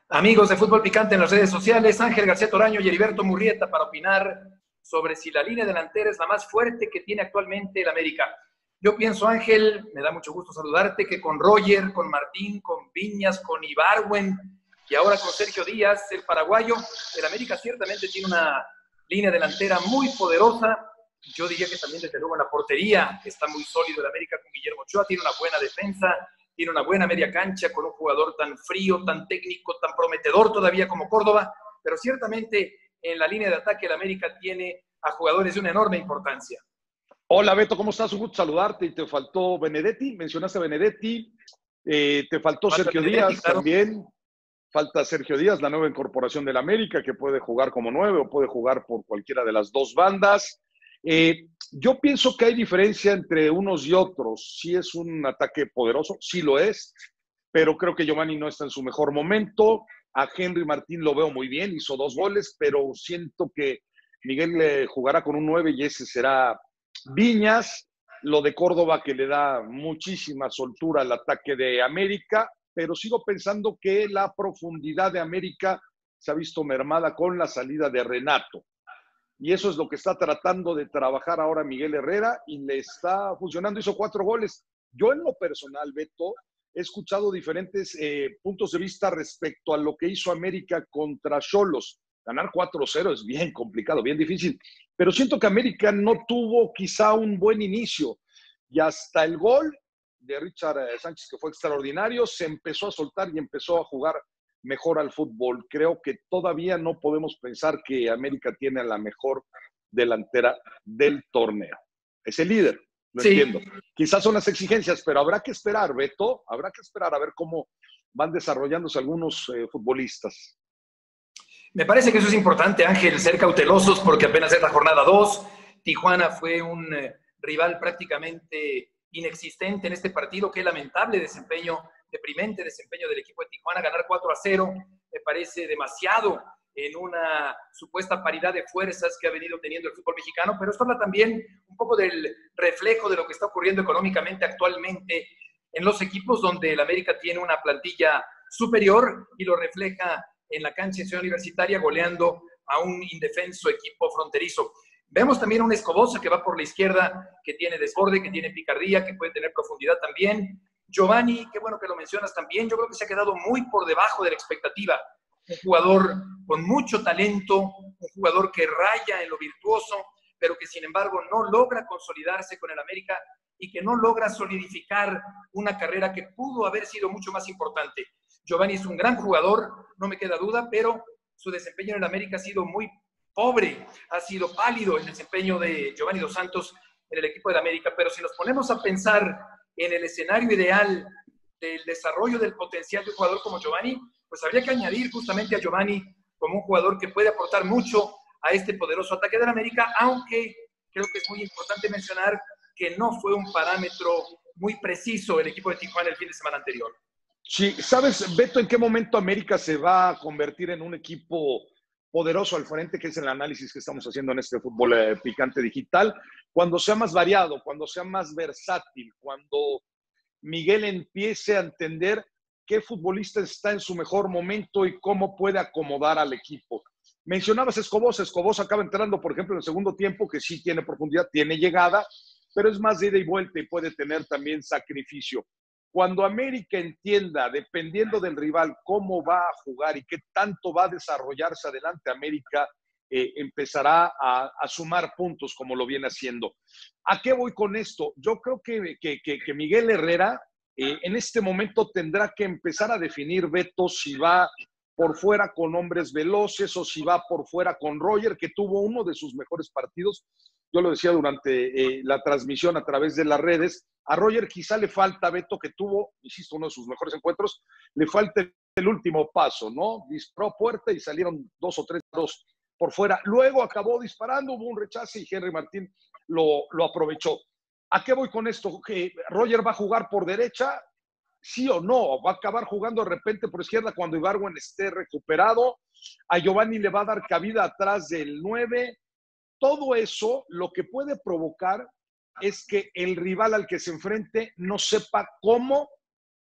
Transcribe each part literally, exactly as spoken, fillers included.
Amigos de Fútbol Picante en las redes sociales, Ángel García Toraño y Heriberto Murrieta para opinar sobre si la línea delantera es la más fuerte que tiene actualmente el América. Yo pienso, Ángel, me da mucho gusto saludarte, que con Roger, con Martín, con Viñas, con Ibarwen y ahora con Sergio Díaz, el paraguayo, el América ciertamente tiene una línea delantera muy poderosa. Yo diría que también desde luego en la portería está muy sólido el América con Guillermo Ochoa, tiene una buena defensa, tiene una buena media cancha con un jugador tan frío, tan técnico, tan prometedor todavía como Córdoba, pero ciertamente en la línea de ataque el América tiene a jugadores de una enorme importancia. Hola Beto, ¿cómo estás? Un gusto saludarte. Y te faltó Benedetti, mencionaste a Benedetti, eh, te faltó Falta Sergio Benedetti, Díaz claro. también, falta Sergio Díaz, la nueva incorporación del América, que puede jugar como nueve o puede jugar por cualquiera de las dos bandas. Eh, yo pienso que hay diferencia entre unos y otros. Sí es un ataque poderoso, sí lo es, pero creo que Giovanni no está en su mejor momento. A Henry Martín lo veo muy bien, hizo dos goles, pero siento que Miguel le jugará con un nueve y ese será Viñas. Lo de Córdoba que le da muchísima soltura al ataque de América, pero sigo pensando que la profundidad de América se ha visto mermada con la salida de Renato. Y eso es lo que está tratando de trabajar ahora Miguel Herrera y le está funcionando. Hizo cuatro goles. Yo en lo personal, Beto, he escuchado diferentes eh, puntos de vista respecto a lo que hizo América contra Xolos. Ganar cuatro cero es bien complicado, bien difícil. Pero siento que América no tuvo quizá un buen inicio. Y hasta el gol de Richard Sánchez, que fue extraordinario, se empezó a soltar y empezó a jugar mejor al fútbol. Creo que todavía no podemos pensar que América tiene la mejor delantera del torneo. Es el líder, lo Sí, entiendo. Quizás son las exigencias, pero habrá que esperar, Beto, habrá que esperar a ver cómo van desarrollándose algunos eh, futbolistas. me parece que eso es importante, Ángel, ser cautelosos porque apenas es la jornada dos. Tijuana fue un eh, rival prácticamente inexistente en este partido. Qué lamentable desempeño, deprimente desempeño del equipo de Tijuana. Ganar cuatro a cero me parece demasiado en una supuesta paridad de fuerzas que ha venido teniendo el fútbol mexicano, pero esto habla también un poco del reflejo de lo que está ocurriendo económicamente actualmente en los equipos donde el América tiene una plantilla superior y lo refleja en la cancha de Ciudad Universitaria goleando a un indefenso equipo fronterizo. Vemos también a un Escobosa que va por la izquierda, que tiene desborde, que tiene picardía, que puede tener profundidad también. Giovanni, qué bueno que lo mencionas también, yo creo que se ha quedado muy por debajo de la expectativa. Un jugador con mucho talento, un jugador que raya en lo virtuoso, pero que sin embargo no logra consolidarse con el América y que no logra solidificar una carrera que pudo haber sido mucho más importante. Giovanni es un gran jugador, no me queda duda, pero su desempeño en el América ha sido muy pobre, ha sido pálido el desempeño de Giovanni Dos Santos en el equipo del América, pero si nos ponemos a pensar en el escenario ideal del desarrollo del potencial de un jugador como Giovanni, pues habría que añadir justamente a Giovanni como un jugador que puede aportar mucho a este poderoso ataque del América, aunque creo que es muy importante mencionar que no fue un parámetro muy preciso el equipo de Tijuana el fin de semana anterior. Sí, ¿sabes, Beto, en qué momento América se va a convertir en un equipo poderoso al frente, que es el análisis que estamos haciendo en este fútbol eh, picante digital? Cuando sea más variado, cuando sea más versátil, cuando Miguel empiece a entender qué futbolista está en su mejor momento y cómo puede acomodar al equipo. Mencionabas Escobosa, Escobosa acaba entrando, por ejemplo, en el segundo tiempo, que sí tiene profundidad, tiene llegada, pero es más de ida y vuelta y puede tener también sacrificio. Cuando América entienda, dependiendo del rival, cómo va a jugar y qué tanto va a desarrollarse adelante América, eh, empezará a, a sumar puntos como lo viene haciendo. ¿A qué voy con esto? Yo creo que, que, que, que Miguel Herrera eh, en este momento tendrá que empezar a definir, Beto, si va por fuera con hombres veloces o si va por fuera con Roger, que tuvo uno de sus mejores partidos. Yo lo decía durante eh, la transmisión a través de las redes. A Roger quizá le falta, Beto, que tuvo, insisto, uno de sus mejores encuentros, le falta el último paso, ¿no? Disparó puerta y salieron dos o tres dos por fuera. Luego acabó disparando, hubo un rechace y Henry Martín lo, lo aprovechó. ¿A qué voy con esto? ¿Que Roger va a jugar por derecha? ¿Sí o no? ¿Va a acabar jugando de repente por izquierda cuando Ibarwen esté recuperado? ¿A Giovanni le va a dar cabida atrás del nueve? Todo eso lo que puede provocar es que el rival al que se enfrente no sepa cómo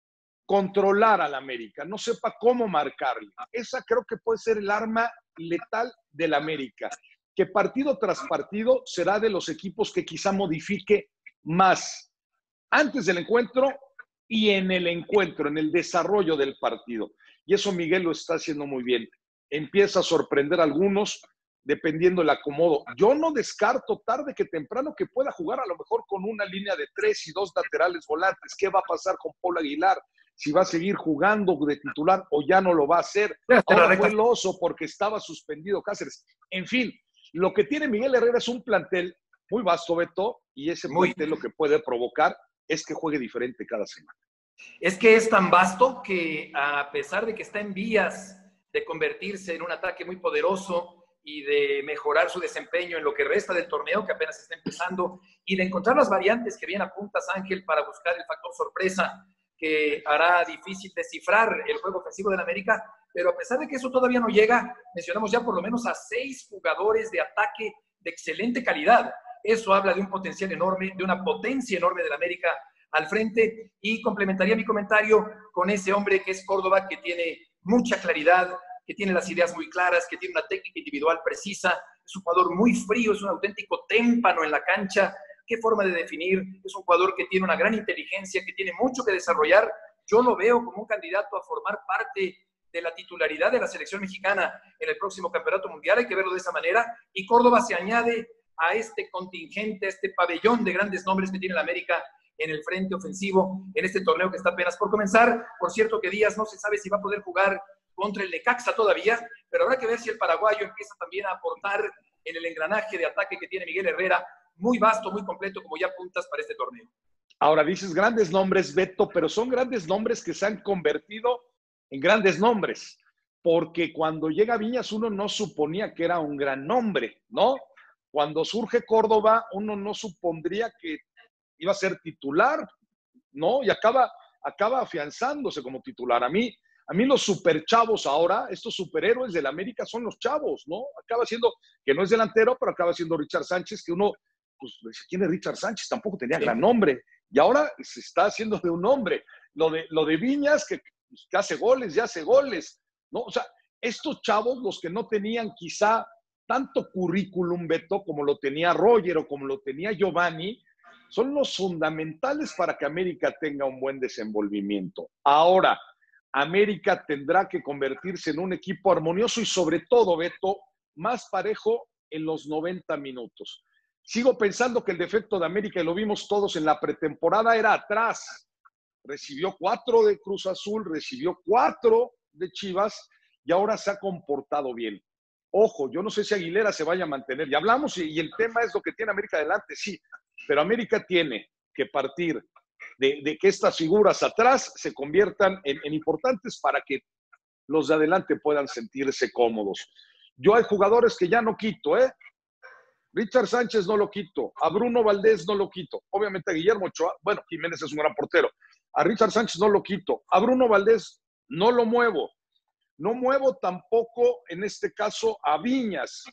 controlar al América, no sepa cómo marcarle. Esa creo que puede ser el arma letal del América, que partido tras partido será de los equipos que quizá modifique más antes del encuentro y en el encuentro, en el desarrollo del partido. Y eso Miguel lo está haciendo muy bien. Empieza a sorprender a algunos dependiendo del acomodo. Yo no descarto tarde que temprano que pueda jugar a lo mejor con una línea de tres y dos laterales volantes. ¿Qué va a pasar con Paul Aguilar? Si va a seguir jugando de titular o ya no lo va a hacer. Ahora fue el oso porque estaba suspendido Cáceres. En fin, lo que tiene Miguel Herrera es un plantel muy vasto, Beto, y ese muy plantel lo que puede provocar es que juegue diferente cada semana. Es que es tan vasto que a pesar de que está en vías de convertirse en un ataque muy poderoso y de mejorar su desempeño en lo que resta del torneo, que apenas está empezando, y de encontrar las variantes que bien apuntas, Ángel, para buscar el factor sorpresa que hará difícil descifrar el juego ofensivo del América, pero a pesar de que eso todavía no llega, mencionamos ya por lo menos a seis jugadores de ataque de excelente calidad. Eso habla de un potencial enorme, de una potencia enorme del América al frente, y complementaría mi comentario con ese hombre que es Córdoba, que tiene mucha claridad, que tiene las ideas muy claras, que tiene una técnica individual precisa, es un jugador muy frío, es un auténtico témpano en la cancha. Qué forma de definir, es un jugador que tiene una gran inteligencia, que tiene mucho que desarrollar. Yo lo veo como un candidato a formar parte de la titularidad de la selección mexicana en el próximo Campeonato Mundial, hay que verlo de esa manera, y Córdoba se añade a este contingente, a este pabellón de grandes nombres que tiene el América en el frente ofensivo, en este torneo que está apenas por comenzar. Por cierto que Díaz no se sabe si va a poder jugar contra el Necaxa todavía, pero habrá que ver si el paraguayo empieza también a aportar en el engranaje de ataque que tiene Miguel Herrera, muy vasto, muy completo, como ya apuntas para este torneo. Ahora dices grandes nombres, Beto, pero son grandes nombres que se han convertido en grandes nombres, porque cuando llega Viñas uno no suponía que era un gran nombre, ¿no? Cuando surge Córdoba uno no supondría que iba a ser titular, ¿no? Y acaba, acaba afianzándose como titular. A mí, a mí los superchavos ahora, estos superhéroes del América son los chavos, ¿no? Acaba siendo, que no es delantero, pero acaba siendo Richard Sánchez, que uno, pues, ¿quién es Richard Sánchez? Tampoco tenía gran nombre. Y ahora se está haciendo de un nombre. Lo de, lo de Viñas, que, pues, que hace goles, ya hace goles, ¿no? O sea, estos chavos, los que no tenían quizá tanto currículum, Beto, como lo tenía Roger o como lo tenía Giovanni, son los fundamentales para que América tenga un buen desenvolvimiento. Ahora, América tendrá que convertirse en un equipo armonioso y sobre todo, Beto, más parejo en los noventa minutos. Sigo pensando que el defecto de América, y lo vimos todos en la pretemporada, era atrás. Recibió cuatro de Cruz Azul, recibió cuatro de Chivas y ahora se ha comportado bien. Ojo, yo no sé si Aguilera se vaya a mantener. Ya hablamos y, y el tema es lo que tiene América adelante, sí, pero América tiene que partir de, de que estas figuras atrás se conviertan en, en importantes para que los de adelante puedan sentirse cómodos. Yo hay jugadores que ya no quito, ¿eh? Richard Sánchez no lo quito, a Bruno Valdés no lo quito, obviamente a Guillermo Ochoa, bueno, Jiménez es un gran portero, a Richard Sánchez no lo quito, a Bruno Valdés no lo muevo, no muevo tampoco en este caso a Viñas,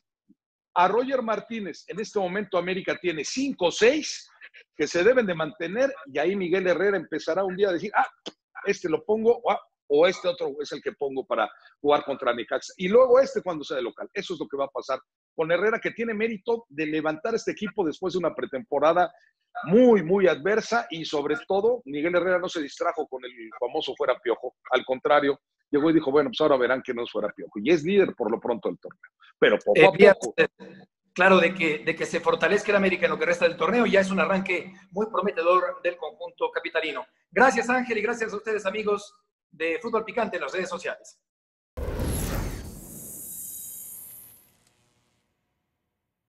a Roger Martínez. En este momento América tiene cinco o seis que se deben de mantener y ahí Miguel Herrera empezará un día a decir, ah, este lo pongo, ah, o este otro es el que pongo para jugar contra Necaxa. Y luego este cuando sea de local. Eso es lo que va a pasar con Herrera, que tiene mérito de levantar este equipo después de una pretemporada muy, muy adversa y sobre todo Miguel Herrera no se distrajo con el famoso fuera piojo. Al contrario, llegó y dijo, bueno, pues ahora verán que no es fuera piojo. Y es líder por lo pronto del torneo. Pero poco eh, a poco. Claro, de que, de que se fortalezca el América en lo que resta del torneo, ya es un arranque muy prometedor del conjunto capitalino. Gracias, Ángel, y gracias a ustedes, amigos de Fútbol Picante en las redes sociales.